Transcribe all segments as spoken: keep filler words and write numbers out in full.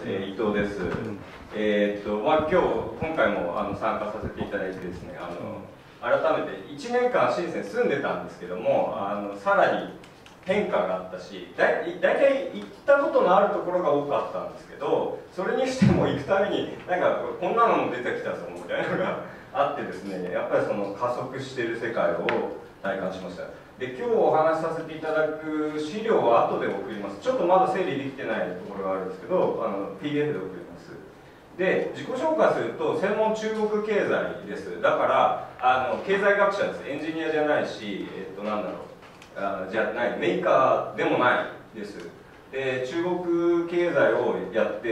。えー、伊藤です。えー、っと、まあ、今日、今回もあの参加させていただいてですね、あの改めていちねんかん深セン住んでたんですけども、あのさらに変化があったし、だい大体行ったことのあるところが多かったんですけど、それにしても行くたびに、なんかこんなのも出てきたぞみたいなのがあってですね、やっぱりその加速している世界を体感しました。で、今日お話しさせていただく資料は後で送ります。ちょっとまだ整理できてないところがあるんですけど、あの ピーディーエフ で送ります。で、自己紹介すると、専門中国経済です。だから、あの経済学者です。エンジニアじゃないし、えっと、なんだろう、あじゃない、メーカーでもないです。で、中国経済をやって、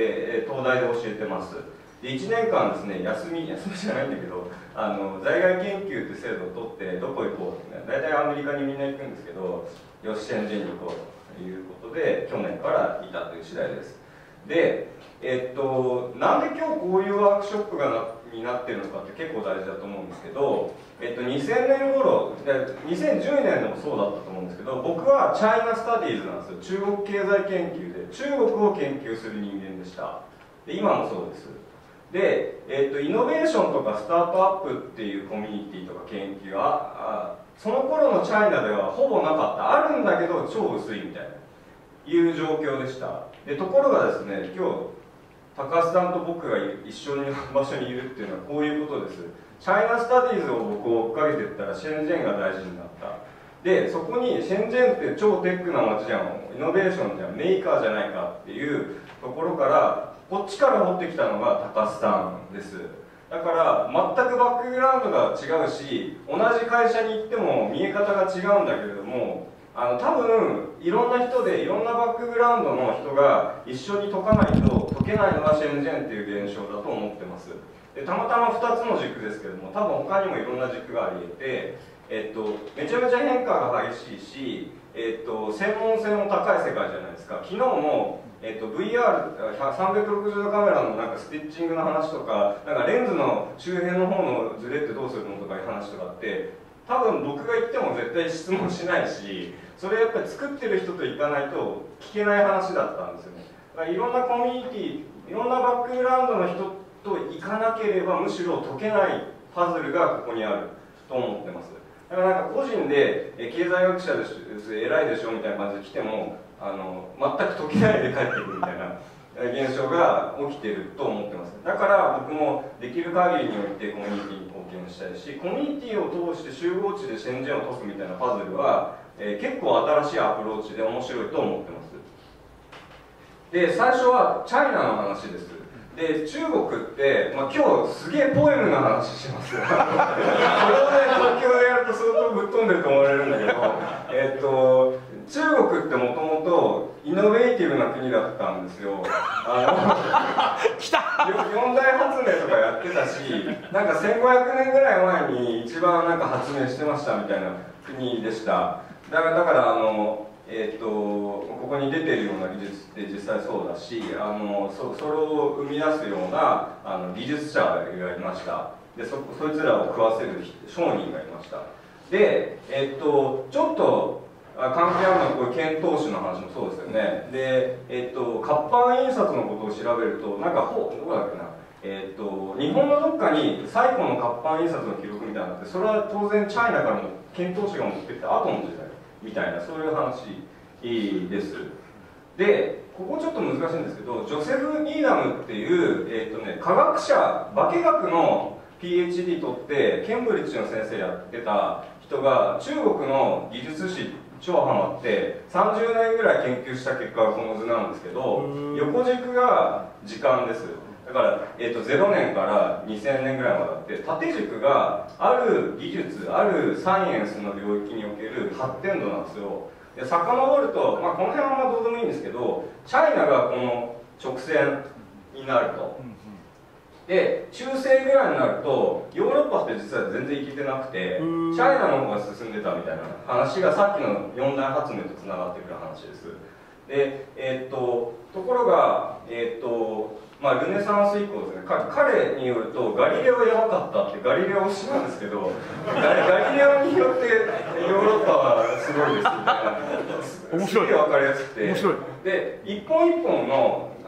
東大で教えてます。で、いちねんかんですね、休み、休みじゃないんだけど、あの在外研究って制度を取って、どこ行こうってね、大体アメリカにみんな行くんですけど、よし、シェンジンに行こうということで、去年からいたという次第です。で、えっと、なんで今日こういうワークショップがなになってるのかって結構大事だと思うんですけど、えっと、にせんねん頃、にせんじゅうねんでもそうだったと思うんですけど、僕はチャイナスタディーズなんですよ。中国経済研究で、中国を研究する人間でした。で、今もそうです。で、えっと、イノベーションとかスタートアップっていうコミュニティとか研究は、あその頃のチャイナではほぼなかった。あるんだけど超薄いみたいな、いう状況でした。で、ところがですね、今日、高須さんと僕が一緒の場所にいるっていうのはこういうことです。チャイナスタディーズを僕を追っかけていったらシェンジェンが大事になった。で、そこにシェンジェンって超テックな街じゃん、イノベーションじゃん、メーカーじゃないかっていうところから、こっちから持ってきたのが高須さんです。だから全くバックグラウンドが違うし、同じ会社に行っても見え方が違うんだけれども、あの多分いろんな人でいろんなバックグラウンドの人が一緒に解かないと解けないのがシェンジェンっていう現象だと思ってます。で、たまたまふたつの軸ですけども、多分他にもいろんな軸があり得て、えっと、めちゃめちゃ変化が激しいし、えっと、専門性も高い世界じゃないですか。昨日も、えっと、ブイアール さんびゃくろくじゅうどカメラのなんかスティッチングの話とか、なんかレンズの周辺の方のズレってどうするのとかいう話とかって、多分僕が言っても絶対質問しないし、それやっぱり作ってる人と行かないと聞けない話だったんですよね。だからいろんなコミュニティ、いろんなバックグラウンドの人と行かなければむしろ解けないパズルがここにあると思ってます。だからなんか個人で経済学者です、偉いでしょみたいな感じで来ても、あの全く解けないで帰ってくるみたいな現象が起きてると思ってます。だから僕もできる限りにおいてコミュニティに貢献したいし、コミュニティを通して集合値でシェンジェンを解くみたいなパズルは、えー、結構新しいアプローチで面白いと思ってます。で、最初はチャイナの話です。で、中国って、まあ、今日すげえポエムの話しますこれをね、東京でやると相当ぶっ飛んでると思われるんだけど、えっと中国ってもともとイノベーティブな国だったんですよ。あの来た四大発明とかやってたし、なんかせんごひゃくねんぐらい前に一番なんか発明してましたみたいな国でした。だからだからあのえー、とここに出てるような技術って実際そうだし、あの そ, それを生み出すようなあの技術者がいました。で そ, そいつらを食わせる商人がいました。で、えー、とちょっと関係あるのはこういう遣唐使の話もそうですよね。で、えー、と活版印刷のことを調べると、なんかほどこだっけな、えー、と日本のどっかに最古の活版印刷の記録みたいなのがあって、それは当然チャイナからも遣唐使が持ってきた後の時代みたいな、そういう話です。で、ここちょっと難しいんですけど、ジョセフ・ニーダムっていう、えーとね、科学者、化学の ピーエイチディー 取ってケンブリッジの先生やってた人が中国の技術史超ハマってさんじゅうねんぐらい研究した結果がこの図なんですけど、横軸が時間です。だから、えー、とゼロねんからにせんねんぐらいまであって、縦軸がある技術、あるサイエンスの領域における発展度なんですよ。で、遡ると、まあ、この辺はあんまどうでもいいんですけど、チャイナがこの直線になると。で、中世ぐらいになると、ヨーロッパって実は全然行けてなくて、チャイナの方が進んでたみたいな話がさっきの四大発明とつながってくる話です。で、えー、っと、ところが、えー、っと、まあ、ルネサンス以降ですね、彼によるとガリレオやばかったってガリレオ推しなんですけど、ガリガリレオによってヨーロッパはすごいですみたいな、面白い、すげえ分かりやすくて、面白い。で、一本一本の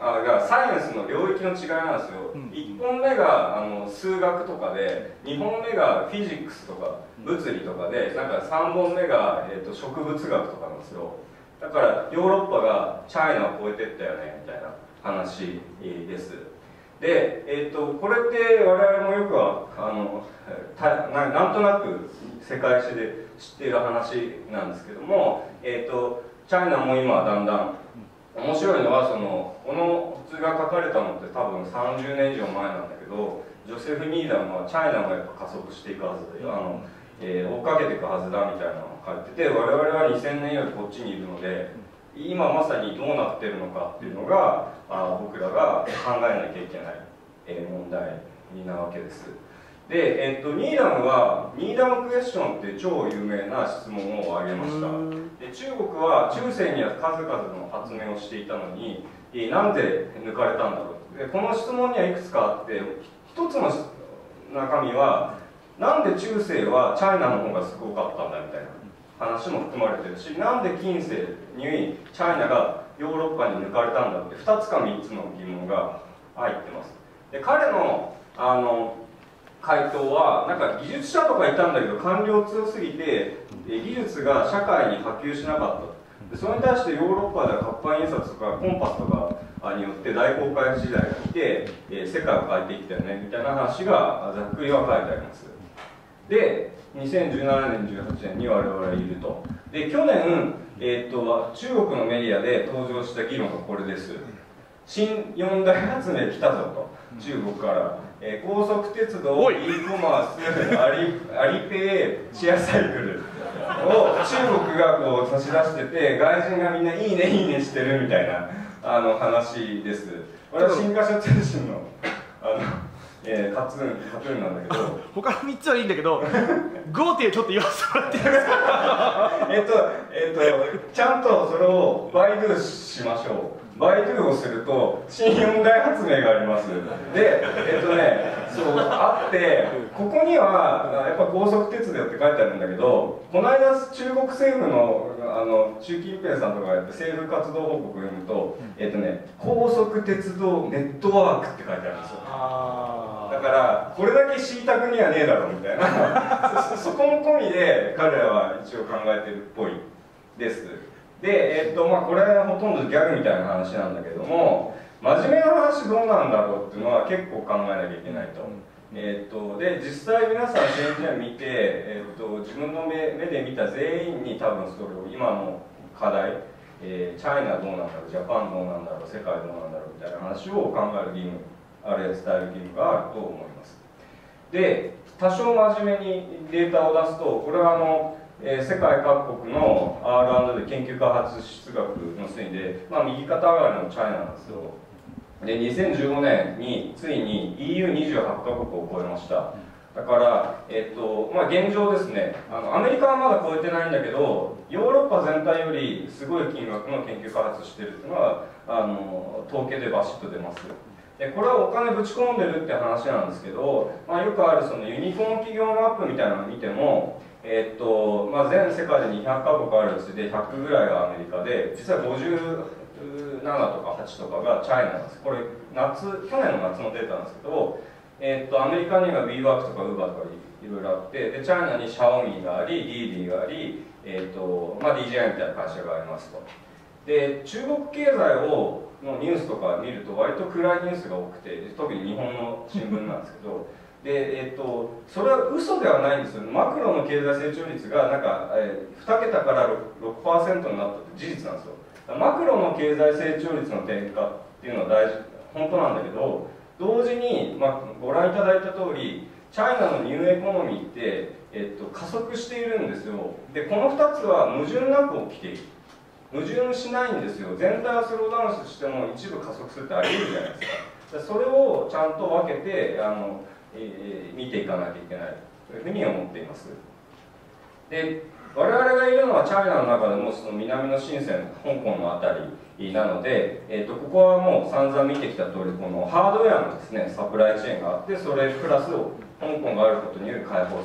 あがサイエンスの領域の違いなんですよ。いっぽんめがあの数学とかで、にほんめがフィジックスとか物理とかで、なんかさんぼんめが、えー、と植物学とかなんですよ。だからヨーロッパがチャイナを超えてったよねみたいな話です。で、えー、とこれって我々もよくはあのた な, なんとなく世界史で知っている話なんですけども、えー、とチャイナも今だんだん面白いのは、そのこの図が書かれたのって多分さんじゅうねん以上前なんだけど、ジョセフ・ニーダムはチャイナもやっぱ加速していくはずで、あの、えー、追っかけていくはずだみたいなのを書いてて、我々はにせんねんよりこっちにいるので、今まさにどうなってるのかっていうのがあ僕らが考えなきゃいけない、えー、問題なわけです。で、えっと、ニーダムはニーダムクエスチョンって超有名な質問を挙げました。で、中国は中世には数々の発明をしていたのに、なんで抜かれたんだろう。で、この質問にはいくつかあって、一つの中身はなんで中世はチャイナの方がすごかったんだみたいな話も含まれてるし、なんで近世にチャイナがヨーロッパに抜かれたんだってふたつかみっつの疑問が入ってます。で、彼のあの回答は、なんか技術者とかいたんだけど官僚強すぎて技術が社会に波及しなかった。で、それに対してヨーロッパでは活版印刷とかコンパスとかによって大航海時代が来て、え世界を変えていったよねみたいな話がざっくりは書いてあります。で、にせんじゅうななねんじゅうはちねんに我々はいると。で、去年、えー、っと中国のメディアで登場した議論がこれです。新四大発明来たぞと、中国から、えー、高速鉄道、e コマース、アリ、アリペイ、シェアサイクルを中国がこう差し出してて、外人がみんないいねいいねしてるみたいなあの話です。これは新華社通信のあの、えー、カツーンカツーンなんだけど、 他のみっつはいいんだけどゴーティーちょっと言わせてもらっていいですか。 えっとえっとちゃんとそれをバイドゥしましょう。バイドゥをすると新四大発明があります。で、えっとね、そうあって、ここにはやっぱ高速鉄道って書いてあるんだけど、この間中国政府のあの習近平さんとかやって政府活動報告を読むと、えっとね、高速鉄道ネットワークって書いてあるんですよ。だからこれだけ敷いた国はねえだろみたいなそ, そこも込みで彼らは一応考えてるっぽいです。で、えっとまあ、これはほとんどギャグみたいな話なんだけども、真面目な話どうなんだろうっていうのは結構考えなきゃいけないと。えっとで、実際皆さん展示を見て、えっと自分の 目, 目で見た全員に多分それを今の課題、えー、チャイナどうなんだろう、ジャパンどうなんだろう、世界どうなんだろうみたいな話を考える義務、あるいは伝える義務があると思います。で、多少真面目にデータを出すと、これはあの、えー、世界各国の アールアンド で研究開発出学の推移で、まあ、右肩上がりのチャイナなんですよ。で、にせんじゅうごねんについに イーユーにじゅうはち カ国を超えました。だから、えっとまあ、現状ですね、あのアメリカはまだ超えてないんだけど、ヨーロッパ全体よりすごい金額の研究開発してるっていうのはあの統計でバシッと出ます。で、これはお金ぶち込んでるって話なんですけど、まあ、よくあるそのユニコーン企業マップみたいなのを見ても、えっとまあ、全世界でにひゃくカ国あるうちでひゃくぐらいがアメリカで、実はごじゅうななとかはちとかがチャイナなんです。これ夏去年の夏のデータなんですけど、えっとアメリカには WeWork とか Uber とかいろいろあって、でチャイナに Xiaomi があり、ディーディー があり、えっとまあ、ディージェーアイ みたいな会社がありますと。で、中国経済をのニュースとか見ると割と暗いニュースが多くて、特に日本の新聞なんですけど、で、えっと、それは嘘ではないんですよ。マクロの経済成長率がなんか、えー、に桁から ろくパーセント になったって事実なんですよ。マクロの経済成長率の低下っていうのは大事、本当なんだけど、同時に、まあ、ご覧いただいた通り、チャイナのニューエコノミーって、えっと、加速しているんですよ。で、このふたつは矛盾なく起きている。矛盾しないんですよ。全体はスローダウンしても一部加速するってあり得るじゃないですか。それをちゃんと分けてあの、えー、見ていかなきゃいけないというふうに思っています。で、我々がいるのはチャイナの中でもその南の深セン、香港のあたりなので、えー、とここはもう散々見てきた通り、このハードウェアのですね、サプライチェーンがあって、それプラス香港があることによる開放性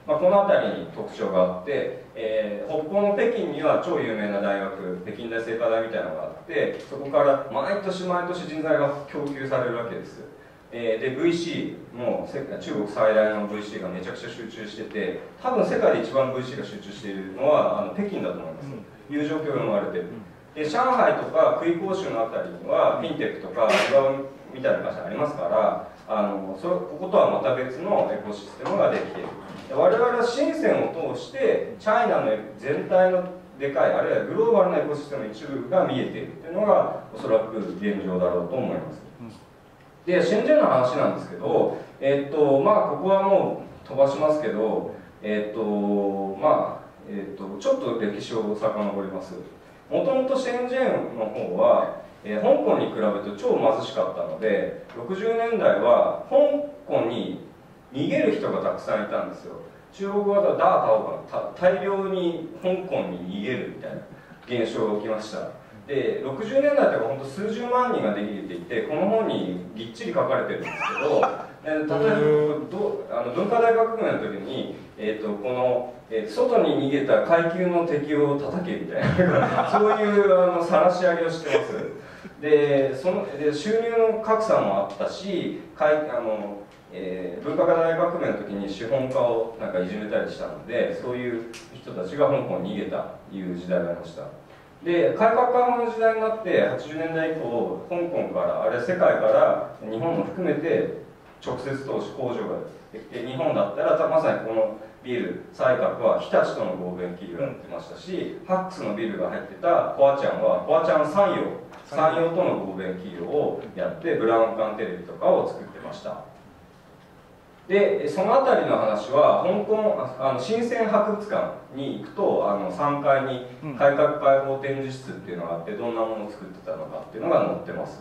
まあ、この辺りに特徴があって、えー、北方の北京には超有名な大学、北京大清華大みたいなのがあって、そこから毎年毎年人材が供給されるわけです。えー、で ブイシー も中国最大の ブイシー がめちゃくちゃ集中してて、多分世界で一番 ブイシー が集中しているのはあの北京だと思います、うん、いう状況が生まれてる。で上海とか杭杭州のあたりにはフィンテックとかアルバムみたいな会社ありますから、あのそこことはまた別のエコシステムができている。で我々は深センを通してチャイナの全体のでかい、あるいはグローバルなエコシステムの一部が見えているというのがおそらく現状だろうと思います。で、シェンジェンの話なんですけど、えっとまあここはもう飛ばしますけど、えっとまあえっとちょっと歴史を遡ります。もともとシェンジェンの方は、えー、香港に比べると超貧しかったので、ろくじゅうねんだいは香港に逃げる人がたくさんいたんですよ。中国語だとダータオが大量に香港に逃げるみたいな現象が起きました。でろくじゅうねんだいとか本当数十万人ができていて、この本にぎっちり書かれてるんですけど、例えばどあの文化大革命の時に、えー、とこの、えー、外に逃げた階級の敵を叩けみたいなそういうあの晒し上げをしてます。でそので収入の格差もあったし、かいあのえー、文化大革命の時に資本家をなんかいじめたりしたので、そういう人たちが香港に逃げたという時代がありました。で改革開放の時代になってはちじゅうねんだい以降、香港からあるいは世界から日本も含めて直接投資工場ができて、日本だったらまさにこのビルサイカクは日立との合弁企業をやってましたし、ファックスのビルが入ってたコアちゃんはコアちゃん産業産業との合弁企業をやってブラウン管テレビとかを作ってました。でその辺りの話は香港あの深セン博物館に行くと、あのさんがいに改革開放展示室っていうのがあって、どんなものを作ってたのかっていうのが載ってます。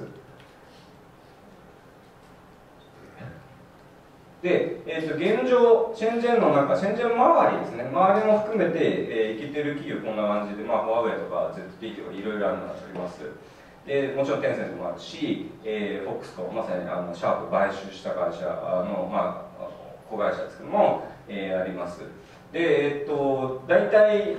で、えー、と現状シェンジェンの中、シェンジェン周りですね、周りも含めて、えー、いけてる企業こんな感じで、まあ、フォアウェイとか ゼットティー とかいろいろあるのがあります。でもちろんテンセントもあるし、えー、フォックスとまさにあのシャープ買収した会社の、まあ、子会社ですけども、えー、あります。で、えっと、大体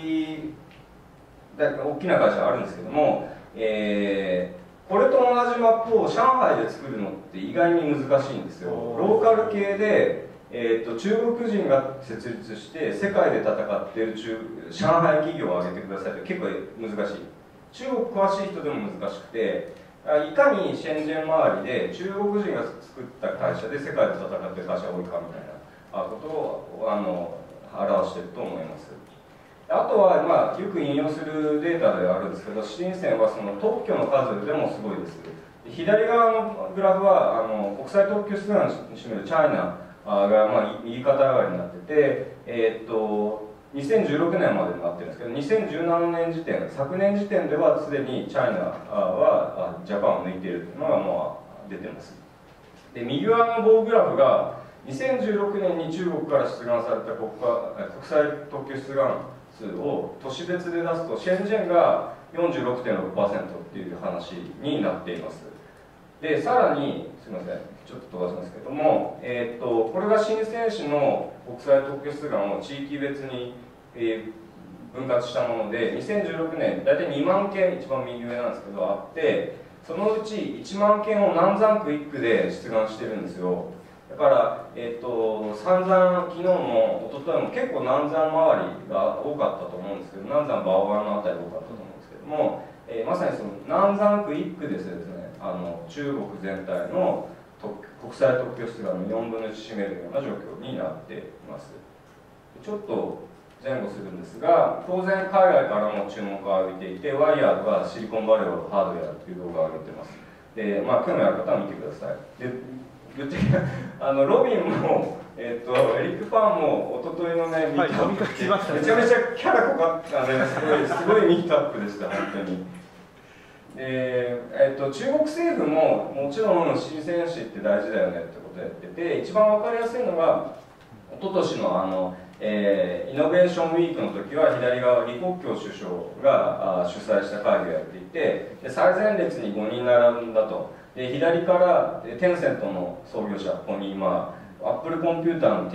だい大きな会社あるんですけども、えー、これと同じマップを上海で作るのって意外に難しいんですよ。ローカル系で、えー、と中国人が設立して世界で戦っている中上海企業を挙げてくださいって結構難しい。中国詳しい人でも難しくて、いかにシェンジェン周りで中国人が作った会社で世界で戦っている会社が多いかみたいなことをあの表していると思います。あとは、まあ、よく引用するデータではあるんですけど、深センはその特許の数でもすごいです。左側のグラフはあの国際特許出願に占めるチャイナが、まあ、右肩上がりになってて、えー、っとにせんじゅうろくねんまでになってるんですけど、にせんじゅうななねん時点、昨年時点ではすでにチャイナはジャパンを抜いているというのがもう出てます。で右側の棒グラフがにせんじゅうろくねんに中国から出願された国家国際特許出願数を都市別で出すと、シェンジェンが よんじゅうろくてんろくパーセント っていう話になっています。でさらにすみません、ちょっと飛ばしますけども、えー、とこれが深セン市の国際特許出願を地域別に、えー、分割したもので、にせんじゅうろくねん大体にまんけん、一番右上なんですけどあって、そのうちいちまんけんを南山区いっくで出願してるんですよ。だから、えー、と散々昨日も一昨日も結構南山周りが多かったと思うんですけど、南山馬王湾のあたり多かったと思うんですけども、えー、まさにその南山区いっくですね、あの中国全体の国際特許出願のよんぶんのいち占めるような状況になっています。ちょっと前後するんですが、当然海外からも注目を浴びていて、ワイヤードがシリコンバレーをハードウェアという動画を上げてます。で、まあ興味ある方は見てください。で、ぶっちゃけあのロビンも、えー、とエリック・ファンも一昨日のね、ミートアップ、はい、めちゃめちゃキャラ濃かったね、すごいすごいミートアップでした、本当に。でえー、と中国政府ももちろん深セン市って大事だよねってことをやってて、一番分かりやすいのが一昨年のあの、えー、イノベーションウィークの時は左側李克強首相があ主催した会議をやっていて、で最前列にごにん並んだと。で左からテンセントの創業者、ここに今アップルコンピューターのティム・クッ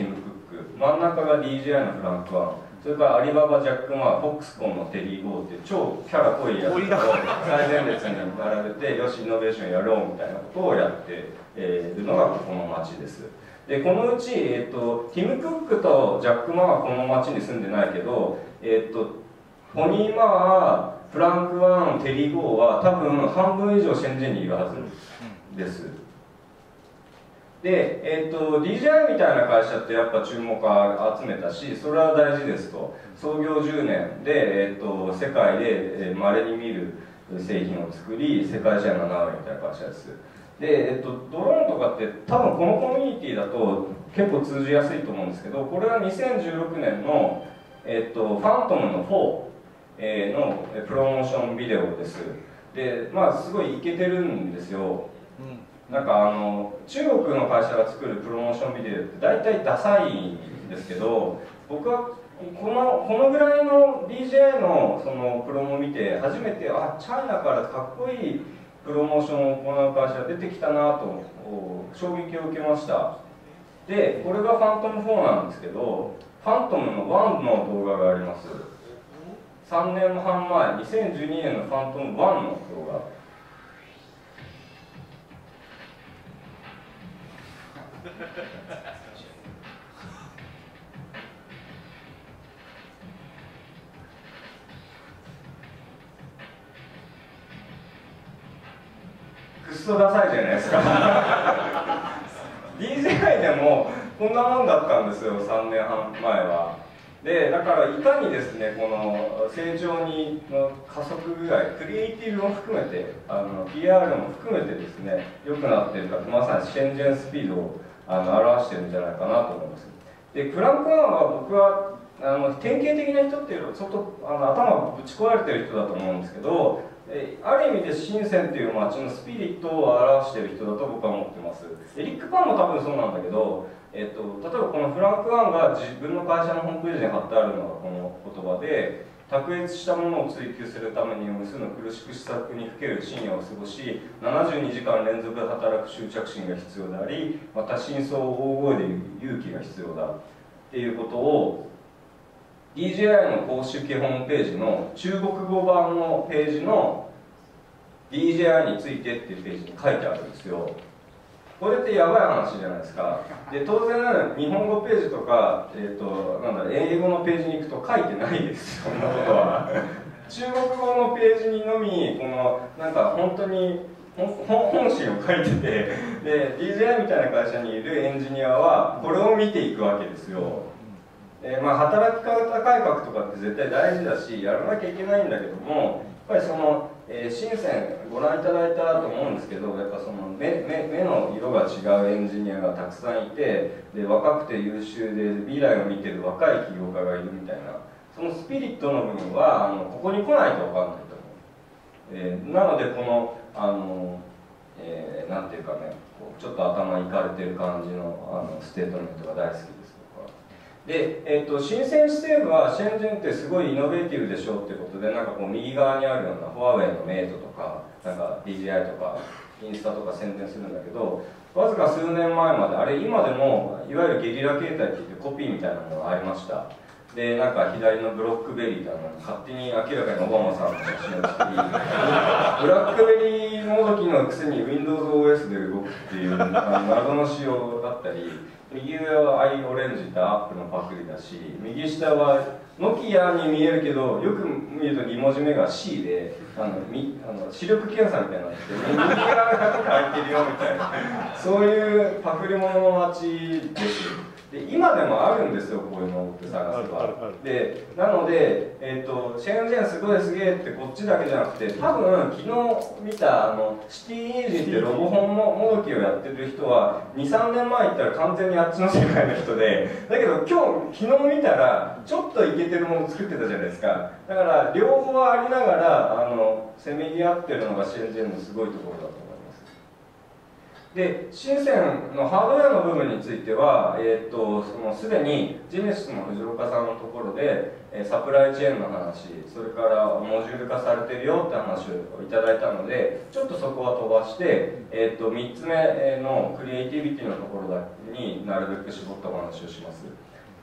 ク、真ん中が ディージェーアイ のフランクワン、それからアリババ、ジャック・マー、フォックスコンのテリー・ゴーっていう超キャラ濃いやつを最前列に並べて、よし、イノベーションやろうみたいなことをやっているのがこの町です。で、このうち、えっと、ティム・クックとジャック・マーはこの町に住んでないけど、えっと、ポニー・マー、フランク・ワン、テリー・ゴーは多分半分以上シェンジェンにいるはずです。で、えー、と ディージェーアイ みたいな会社ってやっぱ注目を集めたし、それは大事ですと。創業じゅうねんで、えー、と世界でまれに見る製品を作り、世界シェアななわりみたいな会社です。で、えー、とドローンとかって多分このコミュニティだと結構通じやすいと思うんですけど、これはにせんじゅうろくねんの、えー、とファントムのフォー、えー、のプロモーションビデオです。で、まあすごいイケてるんですよ。なんかあの中国の会社が作るプロモーションビデオって大体ダサいんですけど、僕はこのこのぐらいの ディージェーアイ のそのプロモを見て初めて、あ、チャイナからかっこいいプロモーションを行う会社が出てきたなと衝撃を受けました。で、これがファントムフォーなんですけど、ファントムのワンの動画があります。さんねんはんまえ、にせんじゅうにねんのファントムワンの動画。クソダサいじゃないですかディージェーアイ でもこんなもんだったんですよ、さんねんはんまえは。で、だからいかにですね、この成長にの加速具合、クリエイティブも含めて、あの ピーアール も含めてですね、良くなっているか、まさにシェンジェンスピードをあの表してるんじゃないかなと思います。で、フランク・ワンは僕はあの典型的な人っていうのは相当あの頭ぶち壊れてる人だと思うんですけど、えある意味で深センという街のスピリットを表している人だと僕は思ってます。エリック・パンも多分そうなんだけど、えっと、例えばこのフランク・ワンが自分の会社のホームページに貼ってあるのがこの言葉で、卓越したものを追求するために無数の苦しく施策にふける深夜を過ごし、ななじゅうにじかん連続で働く執着心が必要であり、また真相を大声で言う勇気が必要だっていうことを ディージェーアイ の公式ホームページの中国語版のページの ディージェーアイ についてっていうページに書いてあるんですよ。これってやばい話じゃないですか。で、当然日本語ページとか、えーと、なんだろう、英語のページに行くと書いてないですよ、そんなことは。中国語のページにのみこのなんか本当に本心を書いてて、で ディージェーアイ みたいな会社にいるエンジニアはこれを見ていくわけですよ。えーまあ、働き方改革とかって絶対大事だし、やらなきゃいけないんだけども、やっぱりその、えー、深センご覧いただいたと思うんですけど、やっぱその 目, 目, 目の色が違うエンジニアがたくさんいて、で若くて優秀で未来を見てる若い起業家がいるみたいな、そのスピリットの部分はあのここに来ないと分かんないと思う。えー、なのでこのあの、えー、なんていうかね、こうちょっと頭いかれてる感じのあのステートメントが大好きです。で、えー、と深セン市政府はシェンジェンってすごいイノベーティブでしょうっていうことで、なんかこう右側にあるようなフォアウェイのメイトとか、なんか ディージェーアイ とかインスタとか宣伝するんだけど、わずか数年前まで、あれ今でもいわゆるゲリラ携帯っていってコピーみたいなものがありました。で、なんか左のブロックベリーだの勝手に明らかにオバマさんの写真を作り、ブラックベリーもどきのくせに ウィンドウズオーエス で動くっていう謎の仕様だったり、右上はアイオレンジってアップのパクリだし、右下はノキアに見えるけど、よく見るとに文字目が シー で、あのみあの視力検査みたいになってて、右側が書いてるよみたいな、そういうパクリ物の街です。で、今でもあるんですよ、こういうのって探せば。で、なので、えーと、シェンジェンすごいすげえってこっちだけじゃなくて、多分昨日見たあのシティイージーってロボホンももどきをやってる人はにさんねんまえ行ったら完全にあっちの世界の人で、だけど今日昨日見たらちょっとイケてるもの作ってたじゃないですか。だから両方ありながらあのせめぎ合ってるのがシェンジェンのすごいところだと思います。で、深センのハードウェアの部分については、えー、とそのすでにジェネシスの藤岡さんのところでサプライチェーンの話、それからモジュール化されてるよって話をいただいたので、ちょっとそこは飛ばして、えー、とみっつめのクリエイティビティのところになるべく絞ったお話をします。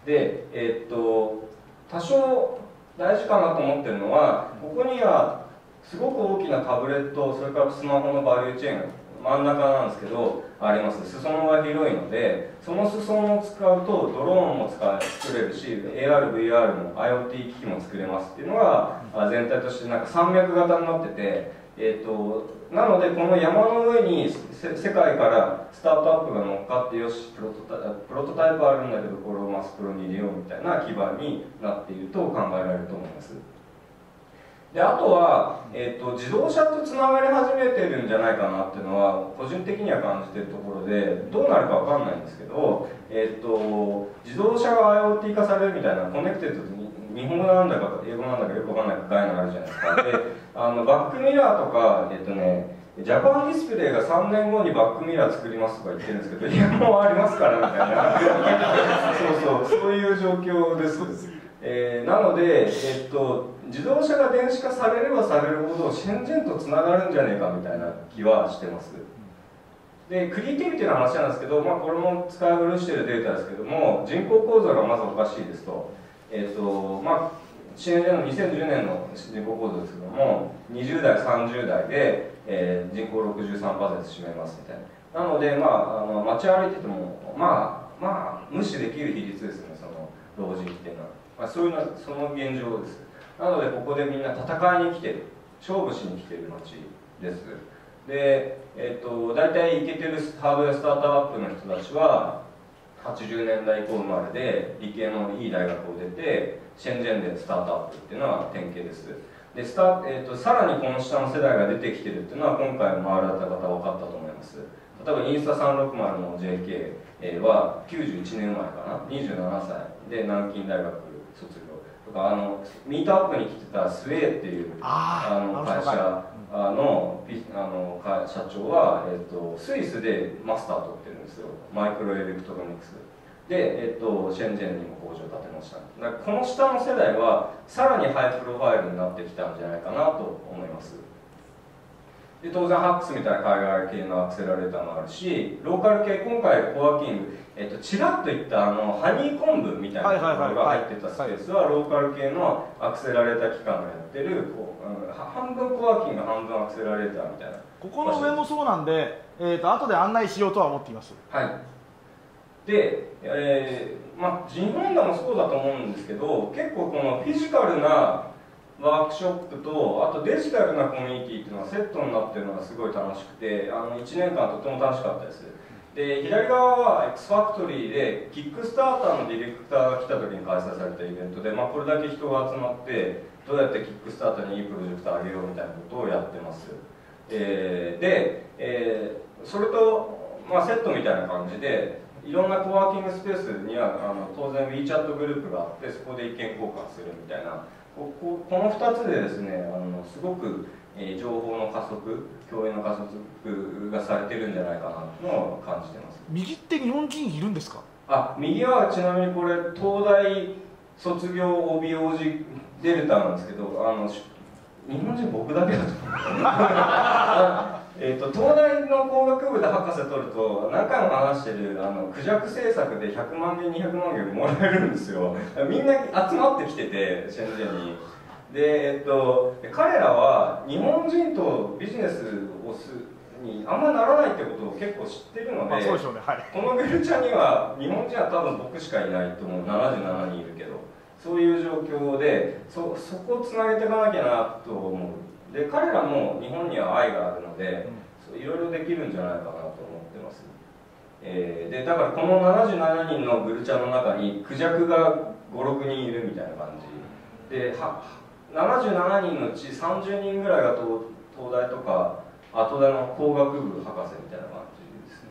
で、えー、っと多少大事かなと思ってるのは、ここにはすごく大きなタブレット、それからスマホのバリューチェーンが真ん中なんですけどあります。裾野が広いので、その裾野を使うとドローンも使え作れるし、 エーアール、ブイアール も IoT 機器も作れますっていうのが全体としてなんか山脈型になってて、えー、となのでこの山の上に世界からスタートアップが乗っかって、よしプロトタプロトタイプあるんだけどこれをマスプロに入れようみたいな基盤になっていると考えられると思います。であとは、えー、と自動車とつながり始めてるんじゃないかなっていうのは個人的には感じてるところで、どうなるかわかんないんですけど、えー、と自動車が IoT 化されるみたいな、コネクテッドに日本語なんだか英語なんだかよくわかんない概念あるじゃないですか。であのバックミラーとか、えっ、とねジャパンディスプレイがさんねんごにバックミラー作りますとか言ってるんですけど、いやもうありますからみたいなそうそうそういう状況です。えー、なので、えっと、自動車が電子化されればされるほどシェンジェンとつながるんじゃねえかみたいな気はしてます。でクリエイティビティの話なんですけど、まあ、これも使い古しているデータですけども、人口構造がまずおかしいですと、えっとまあ、シェンジェンのにせんじゅうねんの人口構造ですけども、にじゅうだいさんじゅうだいで、えー、人口 ろくじゅうさんパーセント 占めますみたいな。なので、まあ、あの街歩いててもまあまあ無視できる比率ですね、その老人っていうのは。まあ、そういうのはその現状です。なのでここでみんな戦いに来てる、勝負しに来てる街です。で、えっと、大体イケてるハードウェアスタートアップの人たちははちじゅうねんだい以降生まれで理系のいい大学を出てシェンジェンでスタートアップっていうのは典型です。でスタ、えっと、さらにこの下の世代が出てきてるっていうのは今回回られた方分かったと思います。例えばインスタさんろくまるの ジェーケー はきゅうじゅういちねんまえかな、にじゅうななさいで南京大学卒業とか、あのミートアップに来てたスウェーっていうあの会社のあの社長は、えっと、スイスでマスター取ってるんですよ、マイクロエレクトロニクスで、えっと、シェンジェンにも工場建てました。だからこの下の世代はさらにハイプロファイルになってきたんじゃないかなと思います。で当然ハックスみたいな海外系のアクセラレーターもあるし、ローカル系、今回コワーキング、えっと、ちらっといったあのハニーコンブみたいなところが入ってたスペースはローカル系のアクセラレーター機関がやってるこう、うん、半分コワーキング半分アクセラレーターみたいな。 ここの上もそうなんで、えー、と後で案内しようとは思っています。 はいで、えーまあ、日本でもそうだと思うんですけど、結構このフィジカルなワークショップとあとデジタルなコミュニティっていうのがセットになってるのがすごい楽しくて、あのいちねんかんとても楽しかったです。で左側は X ファクトリーでキックスターターのディレクターが来た時に開催されたイベントで、まあ、これだけ人が集まってどうやってキックスターターにいいプロジェクトを上げようみたいなことをやってます。えー、で、えー、それと、まあ、セットみたいな感じでいろんなコワーキングスペースにはあの当然 WeChat グループがあって、そこで意見交換するみたいな、こ, こ, このふたつでですね、あのすごく、えー、情報の加速、共有の加速がされてるんじゃないかなというのを感じてます。 右って日本人いるんですか？あ、 右はちなみにこれ東大卒業 オービーオージー デルタなんですけど、あの日本人僕だけだと思うえと東大の工学部で博士取ると何回も話してるあのクジャク政策でひゃくまんげんにひゃくまんげんもらえるんですよ。みんな集まってきててシェンジェンに。で、えっと、彼らは日本人とビジネスをすにあんまならないってことを結構知ってるので、 まあそうでしょうね、はい、 このグルチャには日本人は多分僕しかいないと思う、ななじゅうななにんいるけど、そういう状況で そ, そこをつなげていかなきゃなと思う。で彼らも日本には愛があるので、うん、いろいろできるんじゃないかなと思ってます。えー、でだからこのななじゅうななにんのグルチャの中にクジャクがごろくにんいるみたいな感じで、はななじゅうななにんのうちさんじゅうにんぐらいが 東, 東大とか後大の工学部博士みたいな感じですね。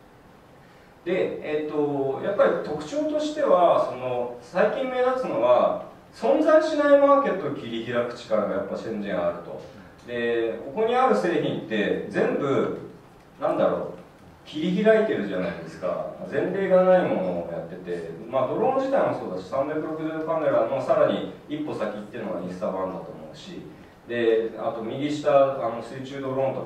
で、えー、とやっぱり特徴としてはその最近目立つのは存在しないマーケットを切り開く力がやっぱシェンジェンあると。でここにある製品って全部なんだろう切り開いてるじゃないですか。前例がないものをやってて、まあ、ドローン自体もそうだしさんびゃくろくじゅうどカメラのさらに一歩先っていうのがインスタ版だと思うし、であと右下あの水中ドローンとかも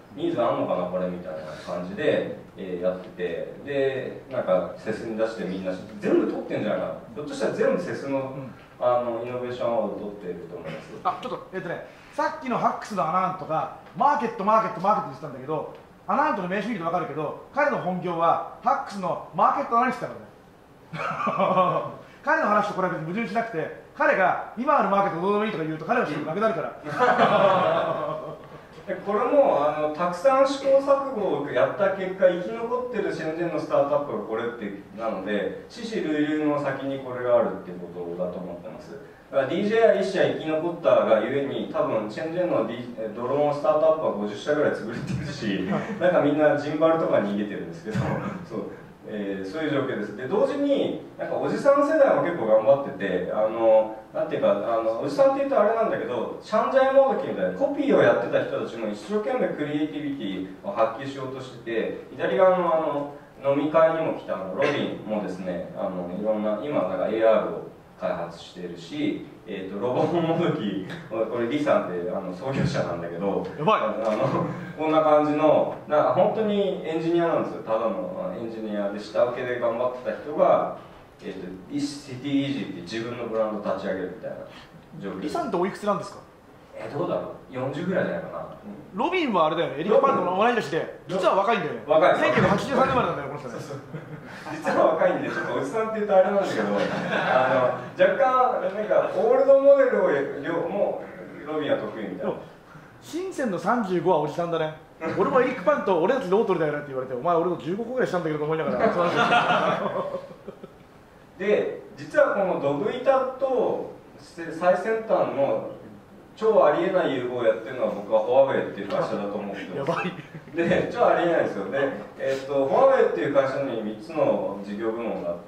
ニーズあんのかなこれみたいな感じで、えー、やってて、でなんかセスに出してみんな全部取ってんじゃないかな、ひょっとしたら全部セスの、うん、あのイノベーションアワード取ってると思います。 あ、ちょっとえっとね、さっきのハックスのアナウントがマーケットマーケットマーケットって言ってたんだけど、アナウントの名称見ると分かるけど、彼の本業はハックスのマーケットアナリストだからね彼の話とこれは別に矛盾しなくて、彼が今あるマーケットどうでもいいとか言うと彼の仕事なくなるからこれもあのたくさん試行錯誤をやった結果、生き残ってるシェンジェンのスタートアップがこれってなので、死死類類の先にこれがあるっていうことだと思ってます。だから ディージェーアイいっ社生き残ったがゆえに、多分シェンジェンの、D、ドローンスタートアップはごじゅっ社ぐらい潰れてるしなんかみんなジンバルとかに逃げてるんですけどそうえー、そういう状況です。で同時になんかおじさん世代も結構頑張ってて、あのなんていうか、あのおじさんっていうとあれなんだけど、シャンジャイモドキみたいなコピーをやってた人たちも一生懸命クリエイティビティを発揮しようとしてて、左側のあの飲み会にも来たのロビンもですね、あのいろんな今なんか エーアール を開発しているし、えー、とロボモドキ、これリさんってあの創業者なんだけど、 やばいあのこんな感じのなんか本当にエンジニアなんですよ。ただのエンジニアで下請けで頑張ってた人が、えー、とシティイージーって自分のブランド立ち上げるみたいな状況。 リさんっておいくつなんですか？ えー、どうだろう、よんじゅうぐらいじゃないかな、うん、 ロビンはあれだよね、エリック・パンドの同い年で、実は若いんだよね。 若い。 せんきゅうひゃくはちじゅうさんねん生まれなんだよ、この人ね。 そうそう実は若いんで、ちょっとおじさんって言うとあれなんですけど、あの若干、なんか、オールドモデルを両もロビンは得意みたいな。 深センのさんじゅうごはおじさんだね。俺もエリック・パンと俺たちロートルだよねって言われて、お前、俺とじゅうごこぐらいしたんだけどと思いながら、 で、実はこのドブ板と最先端の超ありえない融合をやってるのは僕はフォアウェイっていう会社だと思ってます。 やばいで、超ありえないですよ。で、えー、とフォアウェイっていう会社にみっつの事業部門があって、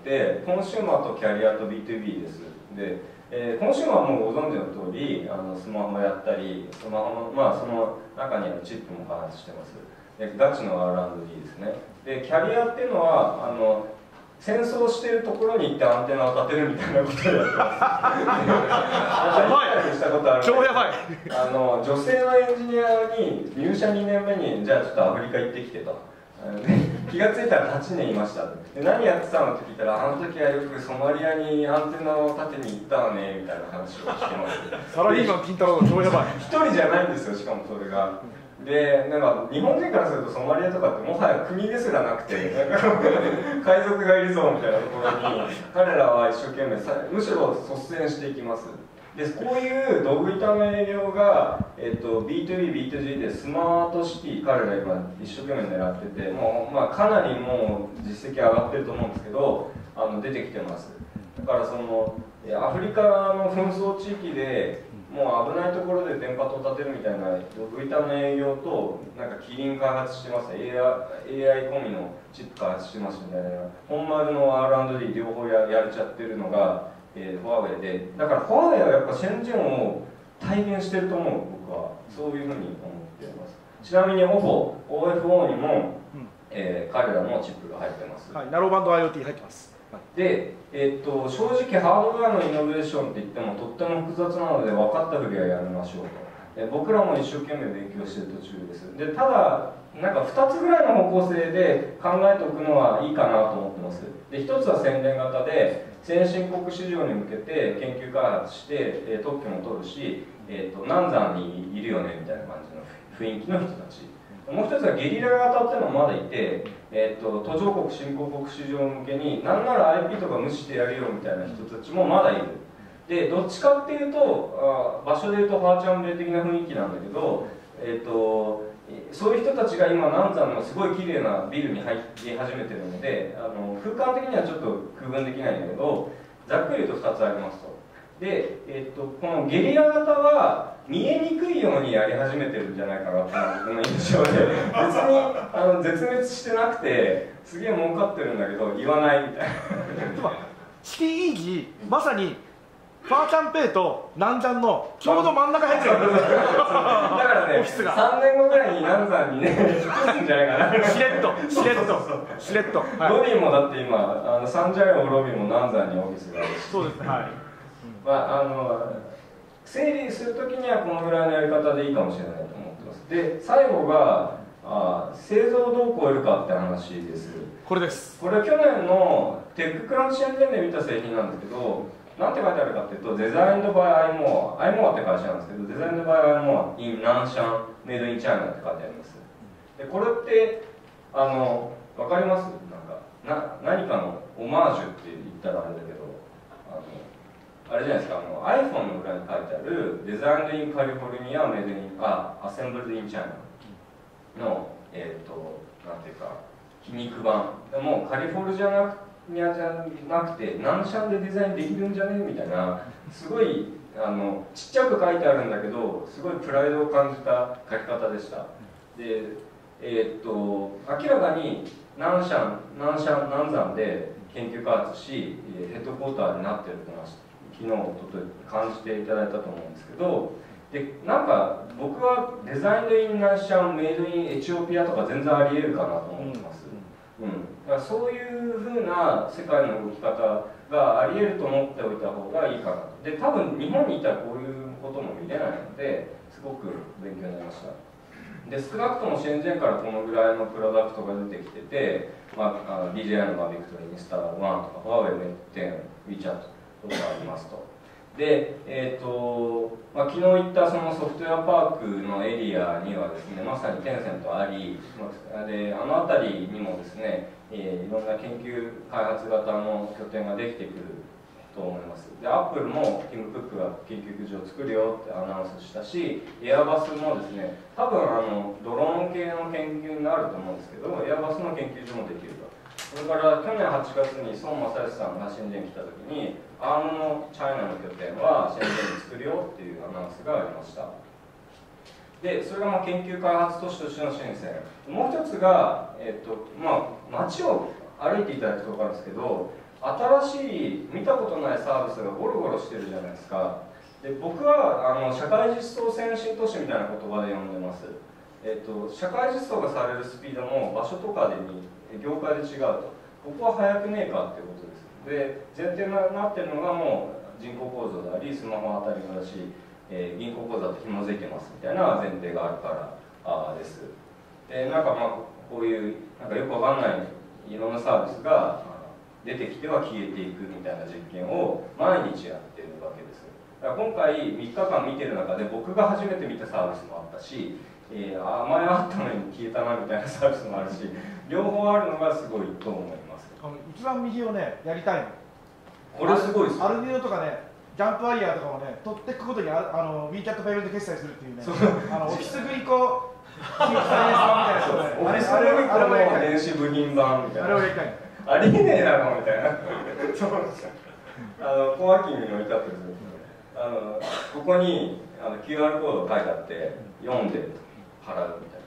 コンシューマーとキャリアと ビーツービー です。で、えー、コンシューマーはもうご存知の通り、あのスマホやったり、スマホの、まあ、その中にあるチップも開発してます。で、ガチの アールアンドディー ですね。で、キャリアっていうのは、あの戦争しているところに行ってアンテナを立てるみたいなことをやってます。やばい。したことある。 超やばい。 あの女性のエンジニアに入社にねんめにじゃあちょっとアフリカ行ってきてと。気が付いたらはちねんいました。で何やってたのって聞いたら、あの時はよくソマリアにアンテナを立てに行ったわねみたいな話をしてます。 サラリーマン金太郎の超やばい。 一人じゃないんですよ、しかもそれが。で、なんか日本人からするとソマリアとかってもはや国ですらなくて海賊がいるぞみたいなところに彼らは一生懸命むしろ率先していきます。でこういうドブ板の営業が、えっと、ビーツービー、ビーツージー でスマートシティ彼ら今一生懸命狙ってて、もう、まあ、かなりもう実績上がってると思うんですけど、あの出てきてます。だからそのアフリカの紛争地域でもう危ないところで電波塔立てるみたいなドブ板の営業と、なんかキリン開発してます、エーアイ 込みのチップ開発してますみたいな、本丸の アールアンドディー 両方 や, やれちゃってるのが、えー、フォアウェイで、だからフォアウェイはやっぱシェンジェンを体現してると思う、僕はそういうふうに思っています。ちなみに オフォー、オーエフオー にも、うんえー、彼らのチップが入ってます。 はい、ナローバンド IoT 入ってます。 で、えー、っと正直ハードウェアのイノベーションって言ってもとっても複雑なので、分かったふりはやめましょうと。で僕らも一生懸命勉強している途中です。でただなんかふたつぐらいの方向性で考えておくのはいいかなと思ってます。でひとつは宣伝型で先進国市場に向けて研究開発して、えー、特許も取るし、えー、っと南山にいるよねみたいな感じの雰囲気の人たち。もう一つはゲリラ型っていうのもまだいて、えー、と途上国新興国市場向けになんなら アイピー とか無視してやるよみたいな人たちもまだいる。でどっちかっていうとあ場所でいうとファーチャンベイ的な雰囲気なんだけど、えー、とそういう人たちが今南山のすごい綺麗なビルに入り始めてるので、あの空間的にはちょっと区分できないんだけど、ざっくり言うとふたつありますと。で、えー、とこのゲリラ型は見えにくいようにやり始めてるんじゃないかなっていう僕の印象で、別にあの絶滅してなくてすげえ儲かってるんだけど言わないみたいな。 シティイージー、まさにファーチャンペイと南山のちょうど真ん中入ってるんですよ。だからね、さんねんごぐらいに南山にね引っ越すんじゃないかな。 しれっとしれっとしれっと、 はい、ロビーもだって今あのサンジャイオロビーも南山にオフィスがあるし、 そうですね、はい、 まああの整理するときにはこのぐらいのやり方でいいかもしれないと思ってます。で最後が、 あ製造どう超えるかって話です。 これです。 これは去年のテッククランチシェンゼンで見た製品なんですけど、なんて書いてあるかっていうと、デザインドバイアイモア、アイモアって会社なんですけど、デザインドバイアイモア in ナンシャンメイドインチャイナって書いてあります。でこれってあの分かります？なんかな何かのオマージュって言ったらあれだけど、あのあれじゃないですか、あの iPhone の裏に書いてあるデザインドインカリフォルニアメイドインあアセンブルドインチャイナのえっ、ー、となんていうか皮肉版でもカリフォルニアじゃなくて何社でデザインできるんじゃねみたいな、すごいあのちっちゃく書いてあるんだけどすごいプライドを感じた書き方でした。でえー、っと明らかに何社何社何山で研究開発しヘッドクォーターになってるというのは昨日おととい感じていただいたと思うんですけど、でなんか僕はデザインドインナンシャンメイドインエチオピアとか全然ありえるかなと思ってます。うん、だからそういうふうな世界の動き方がありえると思っておいた方がいいかなと。で多分日本にいたらこういうことも見れないのですごく勉強になりました。で少なくともシェンジェンからこのぐらいのプロダクトが出てきてて、まあ、ディージェーアイ のバービクトリー、インスタワンとか、ファーウェイ、メッテン、ウィーチャットとかありますと。で、えーとまあ、昨日言ったそのソフトウェアパークのエリアにはですね、まさにテンセントあり、であの辺りにもですね、えー、いろんな研究開発型の拠点ができてくると思います。で、アップルもティム・クックが研究所を作るよってアナウンスしたし、エアバスもですね、多分あのドローン系の研究になると思うんですけど、エアバスの研究所もできると。それから去年はちがつに孫正義さんがシェンジェンに来た時に、アームのチャイナの拠点はシェンジェンに作るよっていうアナウンスがありました。で、それがまあ研究開発都市としての申請。もう一つが、えっとまあ、街を歩いていただくと分かるんですけど、新しい見たことないサービスがゴロゴロしてるじゃないですか。で僕はあの社会実装先進都市みたいな言葉で呼んでます。えっと、社会実装がされるスピードも場所とかでに業界で違うと。ここは早くねえかっていうことです。で前提になってるのがもう人口構造でありスマホ当たり前だし、えー、銀行口座と紐づいてますみたいな前提があるからあです。でなんかまあこういうなんかよくわかんないいろんなサービスが出てきては消えていくみたいな実験を毎日やってるわけです。だから今回みっかかん見てる中で僕が初めて見たサービスもあったし、えー、あ前あったのに消えたなみたいなサービスもあるし、両方あるのがすごいと思います。 あの一番右をねやりたいの。 これすごいですよ。 アルビノとかね、ジャンプワイヤーとかもね、取っていくことにあの WeChat ペイメント決済するっていうね、あのオフィスグリコ新規再生版みたいなやつをね、 オフィスグリコの電子部品版みたいな。 あれをやりたい。 ありえねえだろみたいな。そうあのコワーキングに置いてあってですね、あのここにあの キューアール コード書いてあって読んで払うみたいな。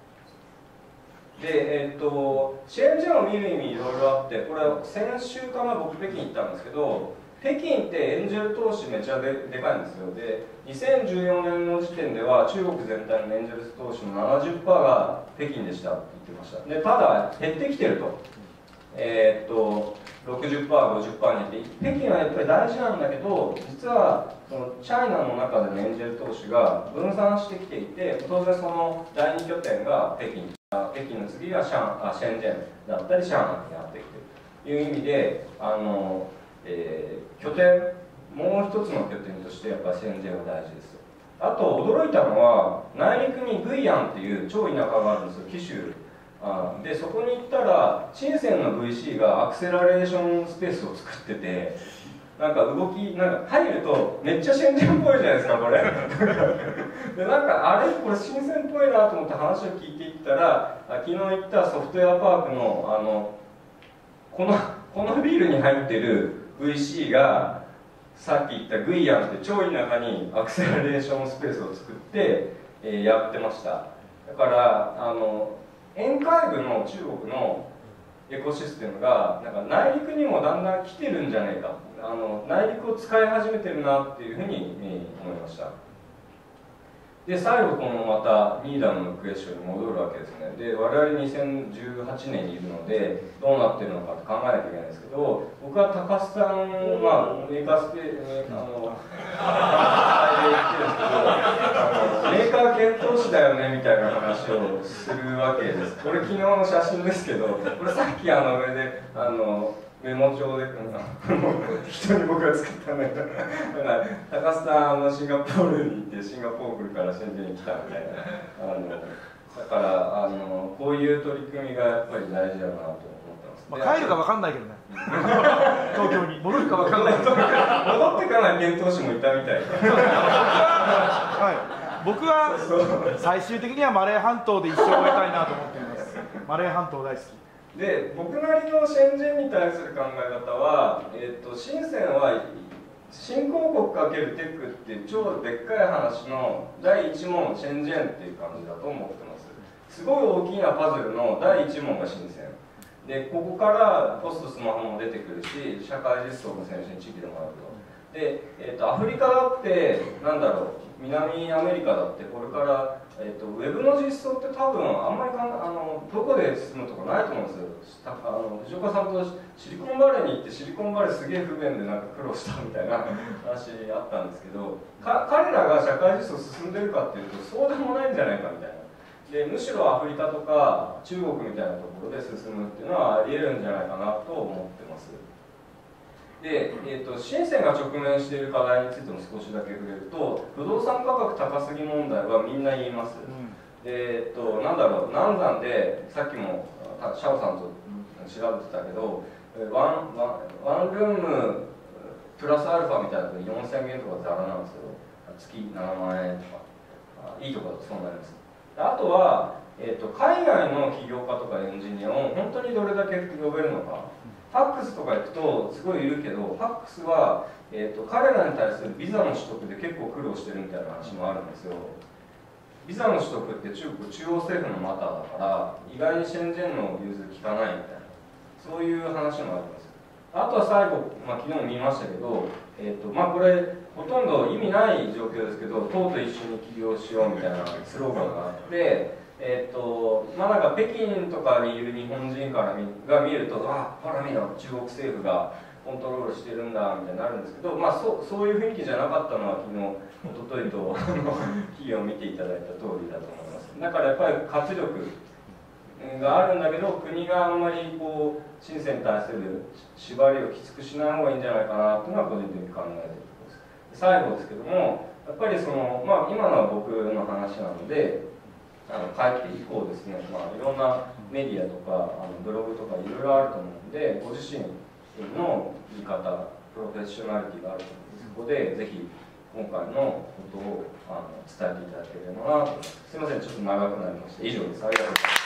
で、えー、っとシェンジェンを見る意味いろいろあって、これ先週かな僕北京行ったんですけど、北京ってエンジェル投資めちゃででかいんですよ。でにせんじゅうよねんの時点では中国全体のエンジェル投資の ななじゅっパーセント が北京でしたって言ってました。でただ減ってきてると。えー、っと ろくじゅっパーセント、ごじゅっパーセント になって、北京はやっぱり大事なんだけど、実はそのチャイナの中でのエンジェル投資が分散してきていて、当然そのだいに拠点が北京、北京の次はシャンあシェンジェンだったり上海になってきているという意味で、あの、えー、拠点、もう一つの拠点としてやっぱりシェンジェンは大事です。あと驚いたのは、内陸にグイアンっていう超田舎があるんですよ、紀州。あでそこに行ったら深センの ブイシー がアクセラレーションスペースを作ってて、なんか動きなんか入るとめっちゃシェンジェンっぽいじゃないですかこれでなんかあれこれ深センっぽいなと思って話を聞いていったら、昨日行ったソフトウェアパークのあのこのこのビルに入ってる ブイシー がさっき言ったグイアンって超田舎にアクセラレーションスペースを作って、えー、やってました。だからあの沿海部の中国のエコシステムがなんか内陸にもだんだん来てるんじゃないか、あの内陸を使い始めてるなっていうふうに、えー、思いました。 で最後このまたニーダムのクエスチョンに戻るわけですね。で我々にせんじゅうはちねんにいるのでどうなってるのかって考えなきゃいけないんですけど、僕は高須さんはメーカースペあのメーカー検討士だよねみたいな話をするわけです。これ昨日の写真ですけど、これさっきあの上であのメモ帳で人に僕が作ったんだけど、だから高須さんのシンガポールに行ってシンガポールから深圳に来たみたいな、あのだからあのこういう取り組みがやっぱり大事だなと思ってます。 まあ、帰るか分かんないけどね東京に戻るか分かんない戻ってから検討士もいたみたいなはい、僕は最終的にはマレー半島で一生終えたいなと思っています。マレー半島大好きで、僕なりの深圳に対する考え方は、えーと、深センは新興国かけるテックっていう超でっかい話の第一問深圳っていう感じだと思ってます。すごい大きなパズルの第一問が深センで、ここからポストスマホも出てくるし、社会実装も先進地域でもあると。で、えーと、アフリカだってなんだろう、南アメリカだってこれから、えー、とウェブの実装って多分あんまりかんあのどこで進むとかないと思うんですよ。あの藤岡さんとシリコンバレーに行ってシリコンバレーすげえ不便でなんか苦労したみたいな話あったんですけど、か彼らが社会実装進んでるかっていうとそうでもないんじゃないかみたいな。でむしろアフリカとか中国みたいなところで進むっていうのはありえるんじゃないかなと思ってます。で、えーと、深センが直面している課題についても少しだけ触れると、不動産価格高すぎ問題はみんな言います。うん、で、えーと、なんだろう、南山でさっきもシャオさんと調べてたけど、ワン、ワン、ワンルームプラスアルファみたいなのでよんせんえんとかザラなんですよ。月ななまんえんとか、いいところだとそうなります。あとは、えーと、海外の起業家とかエンジニアを本当にどれだけ呼べるのか。ファックスとか行くとすごいいるけど、ファックスは、えーと、彼らに対するビザの取得で結構苦労してるみたいな話もあるんですよ。ビザの取得って中国中央政府のマターだから意外に深圳の融通効かないみたいな、そういう話もあります。あとは最後、まあ、昨日も見ましたけど、えーとまあ、これほとんど意味ない状況ですけど、党と一緒に起業しようみたいなスローガンがあって、えーとまあ、なんか北京とかにいる日本人から見が見ると、あ、ほら見ろ、中国政府がコントロールしてるんだみたいになるんですけど、まあ、そ, そういう雰囲気じゃなかったのは昨日、一昨日と企業を見ていただいた通りだと思います。だからやっぱり活力があるんだけど、国があんまりこう深センに対する縛りをきつくしない方がいいんじゃないかなというのは個人的に考えているところです。最後ですけども、やっぱりその、まあ、今のは僕の話なので、あの帰って以降ですね、まあ、いろんなメディアとかあのブログとかいろいろあると思うので、ご自身の言い方、プロフェッショナリティがあると思うので、そこでぜひ今回のことをあの伝えていただければなと思います。すみません、ちょっと長くなりました。以上です。ありがとうございます。